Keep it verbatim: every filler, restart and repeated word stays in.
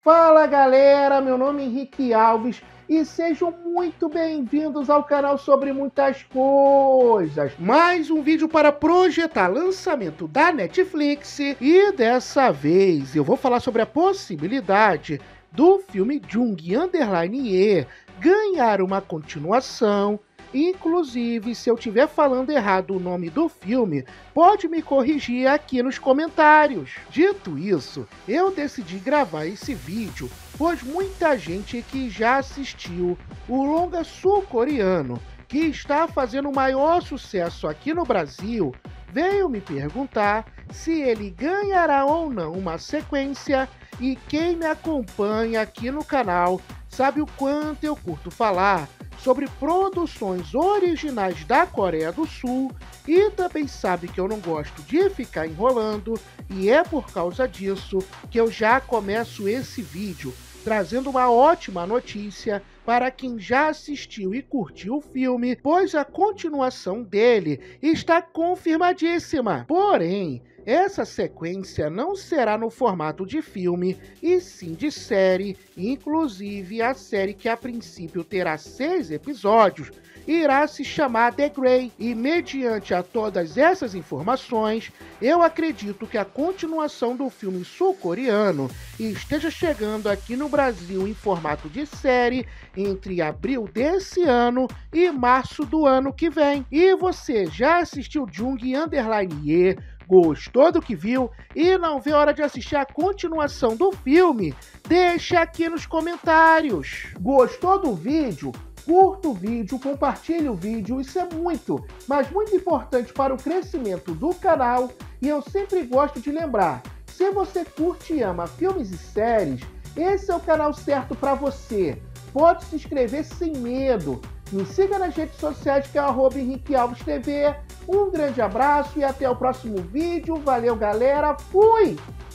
Fala galera, meu nome é Henrique Alves e sejam muito bem-vindos ao canal sobre muitas coisas. Mais um vídeo para projetar lançamento da Netflix e dessa vez eu vou falar sobre a possibilidade do filme Jung Underline E ganhar uma continuação. Inclusive, se eu estiver falando errado o nome do filme, pode me corrigir aqui nos comentários. Dito isso, eu decidi gravar esse vídeo, pois muita gente que já assistiu o longa sul-coreano, que está fazendo maior sucesso aqui no Brasil, veio me perguntar se ele ganhará ou não uma sequência, e quem me acompanha aqui no canal sabe o quanto eu curto falar sobre produções originais da Coreia do Sul e também sabe que eu não gosto de ficar enrolando, e é por causa disso que eu já começo esse vídeo trazendo uma ótima notícia para quem já assistiu e curtiu o filme, pois a continuação dele está confirmadíssima. Porém, essa sequência não será no formato de filme, e sim de série. Inclusive, a série, que a princípio terá seis episódios, irá se chamar The Grey. E mediante a todas essas informações, eu acredito que a continuação do filme sul-coreano esteja chegando aqui no Brasil em formato de série entre abril desse ano e março do ano que vem. E você já assistiu Jung Underline E? Gostou do que viu e não vê hora de assistir a continuação do filme? Deixa aqui nos comentários. Gostou do vídeo? Curta o vídeo, compartilhe o vídeo, isso é muito, mas muito importante para o crescimento do canal. E eu sempre gosto de lembrar, se você curte e ama filmes e séries, esse é o canal certo para você. Pode se inscrever sem medo. Me siga nas redes sociais, que é arroba Henrique Alves T V. Um grande abraço e até o próximo vídeo. Valeu, galera. Fui!